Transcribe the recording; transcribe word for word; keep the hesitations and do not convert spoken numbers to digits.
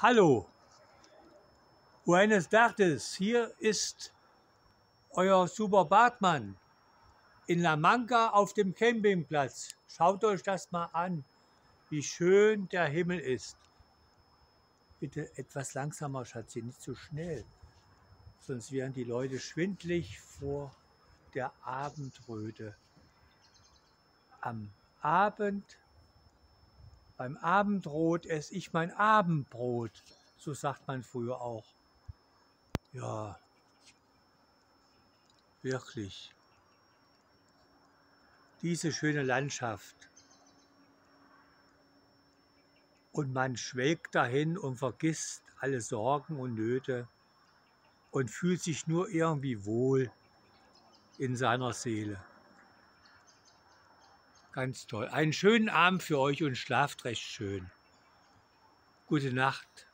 Hallo, buenas tardes, hier ist euer Super Bartmann in La Manga auf dem Campingplatz. Schaut euch das mal an, wie schön der Himmel ist. Bitte etwas langsamer, Schatzi, nicht so schnell, sonst werden die Leute schwindlig vor der Abendröte. Am Abend, beim Abendrot esse ich mein Abendbrot, so sagt man früher auch. Ja, wirklich. Diese schöne Landschaft. Und man schwelgt dahin und vergisst alle Sorgen und Nöte und fühlt sich nur irgendwie wohl in seiner Seele. Ganz toll. Einen schönen Abend für euch und schlaft recht schön. Gute Nacht.